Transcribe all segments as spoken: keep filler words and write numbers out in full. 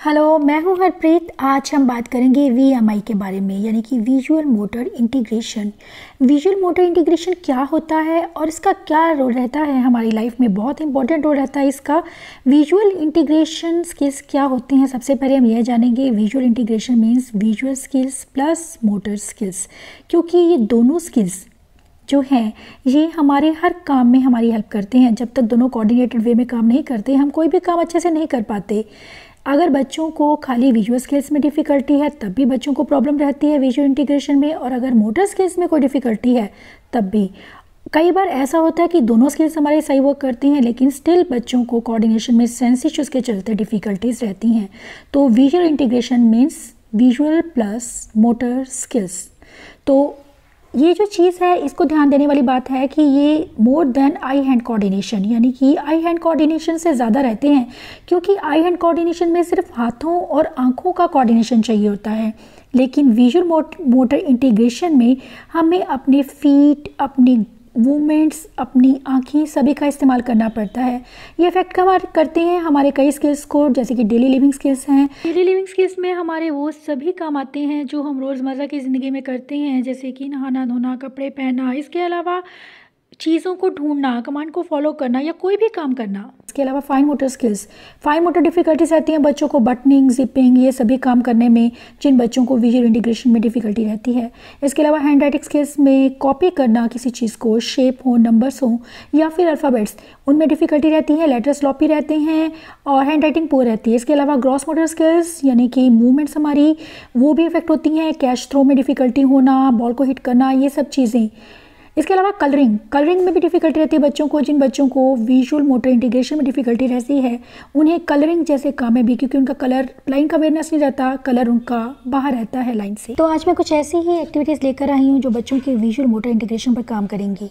Hello, मैं हूं हरप्रीत। आज हम बात करेंगे वी एम आई के बारे में, यानी कि visual motor integration. Visual motor integration क्या होता है और इसका क्या रोल रहता है हमारी लाइफ में। बहुत इंपॉर्टेंट रोल रहता है इसका। विजुअल इंटीग्रेशन स्किल्स क्या होती हैं, सबसे पहले हम यह जानेंगे। Visual integration means visual skills plus motor skills, क्योंकि ये दोनों स्किल्स जो हैं ये हमारे हर काम में हमारी हेल्प करते हैं। जब तक दोनों कोऑर्डिनेटेड वे में काम नहीं करते, हम कोई भी काम अच्छे से नहीं कर पाते। अगर बच्चों को खाली विजुअल स्किल्स में डिफ़िकल्टी है तब भी बच्चों को प्रॉब्लम रहती है विजुअल इंटीग्रेशन में, और अगर मोटर स्किल्स में कोई डिफ़िकल्टी है तब भी। कई बार ऐसा होता है कि दोनों स्किल्स हमारे सही वर्क करती हैं, लेकिन स्टिल बच्चों को कोऑर्डिनेशन में सेंस इश्यूज़ के चलते डिफ़िकल्टीज रहती हैं। तो visual integration means visual plus motor skills. तो ये जो चीज़ है, इसको ध्यान देने वाली बात है कि ये more than eye hand coordination, यानी कि आई हैंड कोऑर्डिनेशन से ज़्यादा रहते हैं, क्योंकि आई हैंड कोऑर्डिनेशन में सिर्फ हाथों और आँखों का कोऑर्डिनेशन चाहिए होता है। लेकिन विजुअल मोटर इंटीग्रेशन में हमें अपने फीट, अपनी मूवमेंट्स, अपनी आँखें सभी का इस्तेमाल करना पड़ता है। ये इफेक्ट कवर करते हैं हमारे कई स्किल्स को, जैसे कि डेली लिविंग स्किल्स हैं। डेली लिविंग स्किल्स में हमारे वो सभी काम आते हैं जो हम रोज़मर्रा की ज़िंदगी में करते हैं, जैसे कि नहाना धोना, कपड़े पहनना। इसके अलावा चीज़ों को ढूंढना, कमांड को फॉलो करना या कोई भी काम करना। इसके अलावा fine motor skills, fine motor difficulties रहती हैं बच्चों को बटनिंग, जिपिंग, ये सभी काम करने में, जिन बच्चों को विजुअल इंटीग्रेशन में डिफ़िकल्टी रहती है। इसके अलावा हैंड राइटिंग स्किल्स में कॉपी करना किसी चीज़ को, शेप हो, नंबर्स हो या फिर अल्फ़ाबेट्स, उनमें डिफ़िकल्टी रहती है। लेटर्स स्लॉपी रहते हैं और हैंड राइटिंग पुअर रहती है। इसके अलावा ग्रॉस मोटर स्किल्स, यानी कि मूवमेंट्स हमारी, वो भी इफेक्ट होती हैं। कैच थ्रो में डिफ़िकल्टी होना, बॉल को हिट करना, ये सब चीज़ें। इसके अलावा कलरिंग कलरिंग में भी डिफ़िकल्टी रहती है बच्चों को। जिन बच्चों को विजुअल मोटर इंटीग्रेशन में डिफ़िकल्टी रहती है, उन्हें कलरिंग जैसे काम में भी, क्योंकि उनका कलर लाइन का अवेयरनेस नहीं रहता, कलर उनका बाहर रहता है लाइन से। तो आज मैं कुछ ऐसी ही एक्टिविटीज़ लेकर आई हूँ जो बच्चों के विजुअल मोटर इंटीग्रेशन पर काम करेंगी।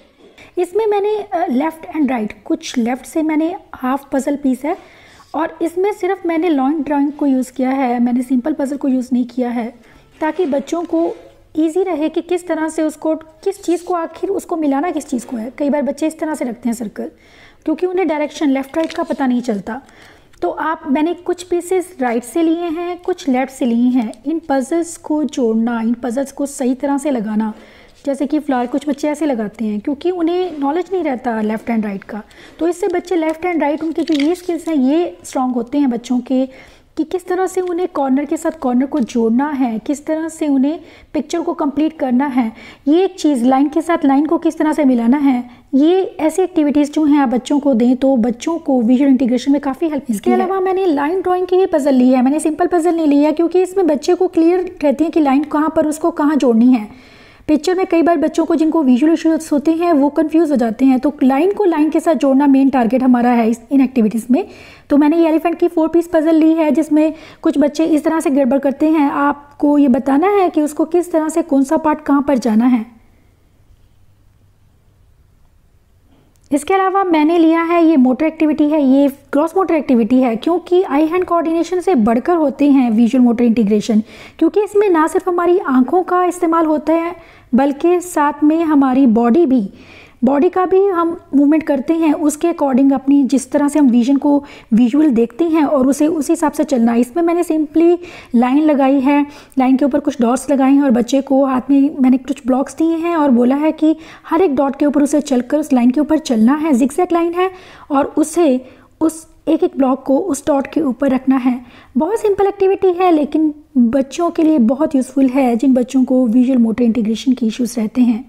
इसमें मैंने लेफ़्ट एंड राइट, कुछ लेफ़्ट से मैंने हाफ पजल पीस है, और इसमें सिर्फ मैंने लाइन ड्राइंग को यूज़ किया है, मैंने सिंपल पजल को यूज़ नहीं किया है, ताकि बच्चों को ईजी रहे कि किस तरह से उसको, किस चीज़ को आखिर उसको मिलाना किस चीज़ को है। कई बार बच्चे इस तरह से रखते हैं सर्कल, क्योंकि उन्हें डायरेक्शन लेफ़्ट राइट का पता नहीं चलता। तो आप, मैंने कुछ पीसेस राइट से लिए हैं, कुछ लेफ़्ट से लिए हैं। इन पजल्स को जोड़ना, इन पजल्स को सही तरह से लगाना, जैसे कि फ्लावर कुछ बच्चे ऐसे लगाते हैं, क्योंकि उन्हें नॉलेज नहीं रहता लेफ़्ट एंड राइट का। तो इससे बच्चे लेफ़्ट एंड राइट, उनके जो ये स्किल्स हैं ये स्ट्रॉन्ग होते हैं बच्चों के, कि किस तरह से उन्हें कॉर्नर के साथ कॉर्नर को जोड़ना है, किस तरह से उन्हें पिक्चर को कंप्लीट करना है, ये एक चीज़ लाइन के साथ लाइन को किस तरह से मिलाना है। ये ऐसी एक्टिविटीज़ जो हैं आप बच्चों को दें तो बच्चों को विजुअल इंटीग्रेशन में काफ़ी हेल्प। इसके अलावा मैंने लाइन ड्राइंग की ही पजल ली है, मैंने सिंपल पजल नहीं लिया, क्योंकि इसमें बच्चे को क्लियर रहती है कि लाइन कहाँ पर उसको कहाँ जोड़नी है। पिक्चर में कई बार बच्चों को, जिनको विजुअल इश्यूज होते हैं, वो कंफ्यूज हो जाते हैं। तो लाइन को लाइन के साथ जोड़ना मेन टारगेट हमारा है इस इन एक्टिविटीज़ में। तो मैंने ये एलिफेंट की फोर पीस पजल ली है, जिसमें कुछ बच्चे इस तरह से गड़बड़ करते हैं। आपको ये बताना है कि उसको किस तरह से कौन सा पार्ट कहाँ पर जाना है। इसके अलावा मैंने लिया है, ये मोटर एक्टिविटी है, ये क्रॉस मोटर एक्टिविटी है, क्योंकि आई हैंड कोऑर्डिनेशन से बढ़कर होते हैं विजुअल मोटर इंटीग्रेशन, क्योंकि इसमें ना सिर्फ हमारी आंखों का इस्तेमाल होता है, बल्कि साथ में हमारी बॉडी भी बॉडी का भी हम मूवमेंट करते हैं, उसके अकॉर्डिंग अपनी, जिस तरह से हम विजन को विजुअल देखते हैं और उसे उसी हिसाब से चलना है। इसमें मैंने सिंपली लाइन लगाई है, लाइन के ऊपर कुछ डॉट्स लगाए हैं, और बच्चे को हाथ में मैंने कुछ ब्लॉक्स दिए हैं और बोला है कि हर एक डॉट के ऊपर उसे चलकर उस लाइन के ऊपर चलना है। जिगजैग लाइन है और उसे उस एक एक ब्लॉक को उस डॉट के ऊपर रखना है। बहुत सिंपल एक्टिविटी है, लेकिन बच्चों के लिए बहुत यूज़फुल है, जिन बच्चों को विजुअल मोटर इंटीग्रेशन के इश्यूज़ रहते हैं।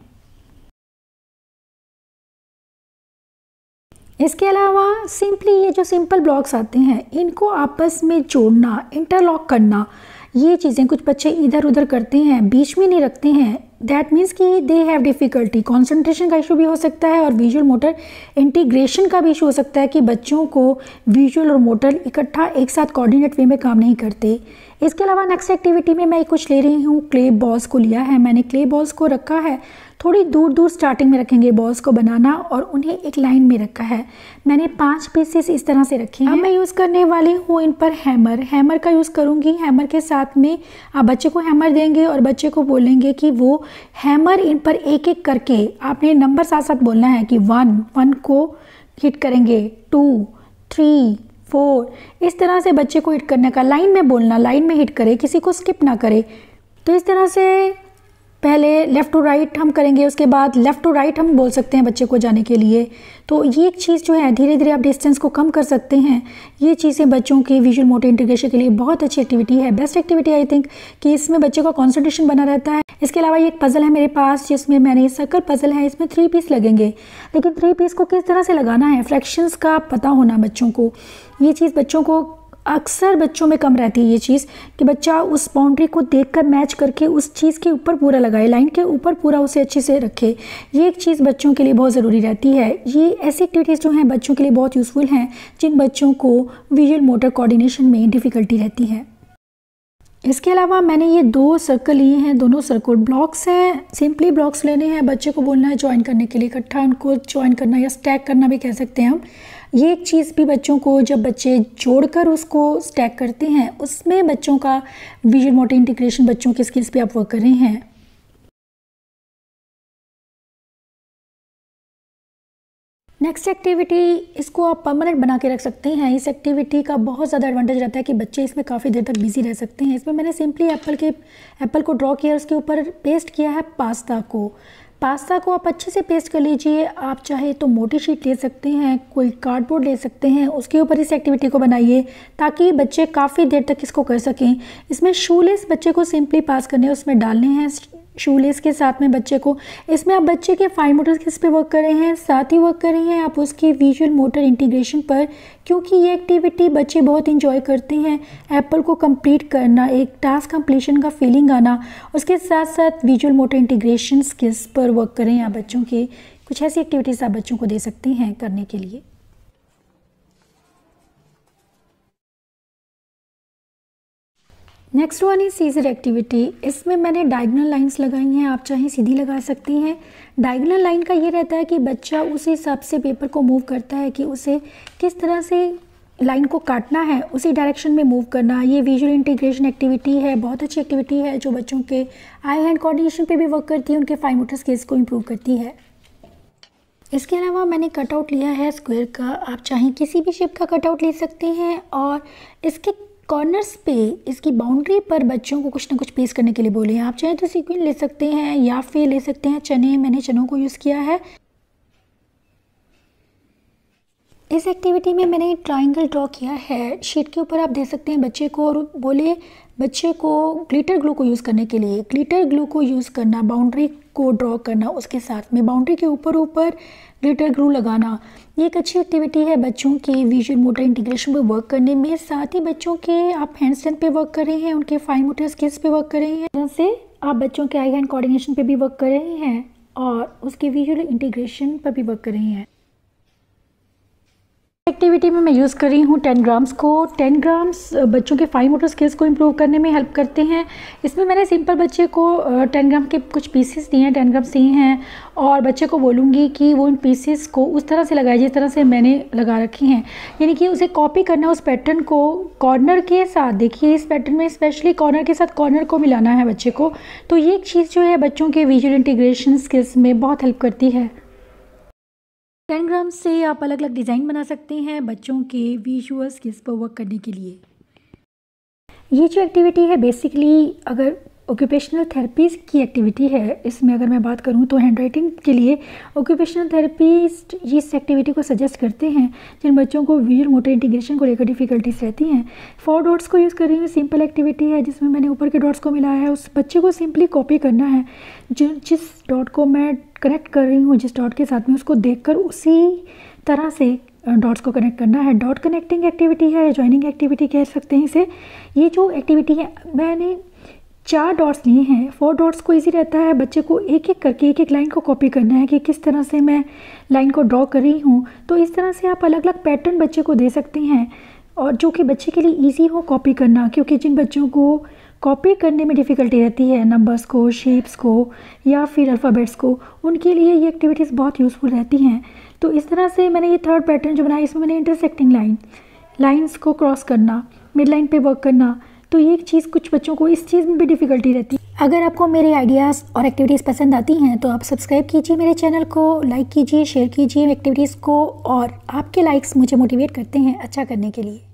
इसके अलावा सिंपली ये जो सिंपल ब्लॉक्स आते हैं, इनको आपस में जोड़ना, इंटरलॉक करना, ये चीज़ें कुछ बच्चे इधर उधर करते हैं, बीच में नहीं रखते हैं। दैट मीन्स कि दे हैव डिफ़िकल्टी, कॉन्सेंट्रेशन का इशू भी हो सकता है और विजुअल मोटर इंटीग्रेशन का भी इशू हो सकता है कि बच्चों को विजुअल और मोटर इकट्ठा एक साथ कोऑर्डिनेट वे में काम नहीं करते। इसके अलावा नेक्स्ट एक्टिविटी में मैं कुछ ले रही हूँ, क्ले बॉल्स को लिया है मैंने। क्ले बॉल्स को रखा है, थोड़ी दूर दूर स्टार्टिंग में रखेंगे बॉल्स को बनाना, और उन्हें एक लाइन में रखा है। मैंने पांच पीसेस इस तरह से रखे हैं। अब मैं यूज़ करने वाली हूँ इन पर हैमर हैमर का यूज़ करूँगी। हैमर के साथ में आप बच्चे को हैमर देंगे और बच्चे को बोलेंगे कि वो हैमर इन पर एक एक करके, आपने नंबर साथ साथ बोलना है कि वन वन को हिट करेंगे, टू, थ्री, फोर, इस तरह से बच्चे को हिट करने का, लाइन में बोलना, लाइन में हिट करे, किसी को स्किप ना करे। तो इस तरह से पहले लेफ़्ट टू राइट हम करेंगे, उसके बाद लेफ़्ट टू राइट हम बोल सकते हैं बच्चे को जाने के लिए। तो ये एक चीज़ जो है धीरे धीरे आप डिस्टेंस को कम कर सकते हैं। ये चीज़ें बच्चों की विजुअल मोटर इंटीग्रेशन के लिए बहुत अच्छी एक्टिविटी है, बेस्ट एक्टिविटी आई थिंक, कि इसमें बच्चे का कॉन्सेंट्रेशन बना रहता है। इसके अलावा ये एक पज़ल है मेरे पास जिसमें मैंने सर्कल पज़ल है, इसमें थ्री पीस लगेंगे, लेकिन थ्री पीस को किस तरह से लगाना है, फ्रैक्शंस का पता होना बच्चों को। ये चीज़ बच्चों को अक्सर बच्चों में कम रहती है ये चीज़, कि बच्चा उस बाउंड्री को देखकर मैच करके उस चीज़ के ऊपर पूरा लगाए, लाइन के ऊपर पूरा उसे अच्छे से रखे। ये एक चीज़ बच्चों के लिए बहुत ज़रूरी रहती है। ये ऐसी एक्टिविटीज़ जो हैं बच्चों के लिए बहुत यूज़फुल हैं, जिन बच्चों को विजुअल मोटर कोऑर्डिनेशन में डिफ़िकल्टी रहती है। इसके अलावा मैंने ये दो सर्कल लिए हैं, दोनों सर्कल ब्लॉक्स हैं, सिंपली ब्लॉक्स लेने हैं, बच्चे को बोलना है ज्वाइन करने के लिए, इकट्ठा उनको ज्वाइन करना या स्टैक करना भी कह सकते हैं हम। ये एक चीज़ भी बच्चों को, जब बच्चे जोड़कर उसको स्टैक करते हैं, उसमें बच्चों का विजुअल मोटर इंटीग्रेशन, बच्चों की स्किल्स पे आप वर्क कर रहे हैं। नेक्स्ट एक्टिविटी, इसको आप परमानेंट बना के रख सकते हैं। इस एक्टिविटी का बहुत ज़्यादा एडवांटेज रहता है कि बच्चे इसमें काफ़ी देर तक बिजी रह सकते हैं। इसमें मैंने सिंपली एप्पल के एप्पल को ड्रॉ किया, उसके ऊपर पेस्ट किया है पास्ता को। पास्ता को आप अच्छे से पेस्ट कर लीजिए। आप चाहे तो मोटी शीट ले सकते हैं, कोई कार्डबोर्ड ले सकते हैं, उसके ऊपर इस एक्टिविटी को बनाइए ताकि बच्चे काफ़ी देर तक इसको कर सकें। इसमें शूलेस बच्चे को सिंपली पास करने, उसमें डालने हैं शूलेस के साथ में बच्चे को। इसमें आप बच्चे के फाइन मोटर स्किल्स पे वर्क कर रहे हैं, साथ ही वर्क कर रहे हैं आप उसकी विजुअल मोटर इंटीग्रेशन पर, क्योंकि ये एक्टिविटी बच्चे बहुत इंजॉय करते हैं। एप्पल को कंप्लीट करना, एक टास्क कंप्लीशन का फीलिंग आना, उसके साथ साथ विजुअल मोटर इंटीग्रेशन स्किल्स पर वर्क करें आप बच्चों के। कुछ ऐसी एक्टिविटीज़ आप बच्चों को दे सकते हैं करने के लिए। Next one is scissor activity. इसमें मैंने डायगोनल लाइंस लगाई हैं, आप चाहें सीधी लगा सकती हैं। डायगोनल लाइन का ये रहता है कि बच्चा उस हिसाब से पेपर को मूव करता है कि उसे किस तरह से लाइन को काटना है, उसी डायरेक्शन में मूव करना। ये विजुअल इंटीग्रेशन एक्टिविटी है, बहुत अच्छी एक्टिविटी है जो बच्चों के आई हैंड कोऑर्डिनेशन पे भी वर्क करती है, उनके फाइन मोटर स्किल्स को इम्प्रूव करती है। इसके अलावा मैंने कटआउट लिया है स्क्वायर का, आप चाहें किसी भी शेप का कटआउट ले सकते हैं और इसके कॉर्नर्स पे, इसकी बाउंड्री पर बच्चों को कुछ ना कुछ पेस्ट करने के लिए बोले हैं। आप चाहें तो सीक्वेंस ले सकते हैं या फिर ले सकते हैं चने, मैंने चनों को यूज़ किया है। इस एक्टिविटी में मैंने ट्रायंगल ड्रॉ किया है, शीट के ऊपर आप दे सकते हैं बच्चे को और बोले बच्चे को ग्लिटर ग्लू को यूज़ करने के लिए। ग्लिटर ग्लू को यूज़ करना, बाउंड्री को ड्रॉ करना, उसके साथ में बाउंड्री के ऊपर ऊपर ग्लिटर ग्लू लगाना, ये एक अच्छी एक्टिविटी है बच्चों के विजुअल मोटर इंटीग्रेशन पे वर्क करने में। साथ ही बच्चों के आप हैंड स्ट्रेंथ पे वर्क कर रहे हैं, उनके फाइन मोटर स्किल्स पे वर्क कर रहे हैं, जैसे आप बच्चों के आई हैंड कोऑर्डिनेशन पे भी वर्क कर रहे हैं और उसके विजुअल इंटीग्रेशन पर भी वर्क कर रहे हैं। एक्टिविटी में मैं यूज़ कर रही हूँ टेन ग्राम्स को। टेन ग्राम्स बच्चों के फाइन मोटर स्किल्स को इम्प्रूव करने में हेल्प करते हैं। इसमें मैंने सिंपल बच्चे को टेन ग्राम के कुछ पीसेस दिए हैं, टेन ग्राम्स दिए हैं और बच्चे को बोलूँगी कि वो इन पीसेस को उस तरह से लगाए जिस तरह से मैंने लगा रखी हैं, यानी कि उसे कॉपी करना, उस पैटर्न को कॉर्नर के साथ। देखिए इस पैटर्न में स्पेशली कॉर्नर के साथ कॉर्नर को मिलाना है बच्चे को। तो ये एक चीज़ जो है बच्चों के विजुअल इंटीग्रेशन स्किल्स में बहुत हेल्प करती है। टेन ग्राम से आप अलग अलग डिज़ाइन बना सकते हैं बच्चों के विजुअल स्किल्स पर वर्क करने के लिए। ये जो एक्टिविटी है बेसिकली अगर ऑक्यूपेशनल थेरेपीज़ की एक्टिविटी है, इसमें अगर मैं बात करूँ तो हैंडराइटिंग के लिए ऑक्यूपेशनल थेरेपिस्ट इस एक्टिविटी को सजेस्ट करते हैं जिन बच्चों को विजुअल मोटर इंटीग्रेशन को लेकर डिफ़िकल्टीज रहती हैं। फोर डॉट्स को यूज़ कर रही हूँ, सिंपल एक्टिविटी है जिसमें मैंने ऊपर के डॉट्स को मिलाया है। उस बच्चे को सिंपली कॉपी करना है, जो जिस डॉट को मैं कनेक्ट कर रही हूँ जिस डॉट के साथ में, उसको देखकर उसी तरह से डॉट्स को कनेक्ट करना है। डॉट कनेक्टिंग एक्टिविटी है, जॉइनिंग एक्टिविटी कह सकते हैं इसे। ये जो एक्टिविटी है मैंने चार डॉट्स लिए हैं। फोर डॉट्स को इजी रहता है बच्चे को एक एक करके एक एक लाइन को कॉपी करना है कि किस तरह से मैं लाइन को ड्रॉ कर रही हूँ। तो इस तरह से आप अलग अलग पैटर्न बच्चे को दे सकते हैं और जो कि बच्चे के लिए इजी हो कॉपी करना, क्योंकि जिन बच्चों को कॉपी करने में डिफ़िकल्टी रहती है नंबर्स को, शेप्स को या फिर अल्फ़ाबेट्स को, उनके लिए ये एक्टिविटीज़ बहुत यूज़फुल रहती हैं। तो इस तरह से मैंने ये थर्ड पैटर्न जो बनाया, इसमें मैंने इंटरसेक्टिंग लाइन लाइंस को क्रॉस करना, मिड लाइन पे वर्क करना। तो ये एक चीज़ कुछ बच्चों को इस चीज़ में भी डिफ़िकल्टी रहती है। अगर आपको मेरे आइडियाज़ और एक्टिविटीज़ पसंद आती हैं तो आप सब्सक्राइब कीजिए मेरे चैनल को, लाइक कीजिए, शेयर कीजिए एक्टिविटीज़ को, और आपके लाइक्स मुझे मोटिवेट करते हैं अच्छा करने के लिए।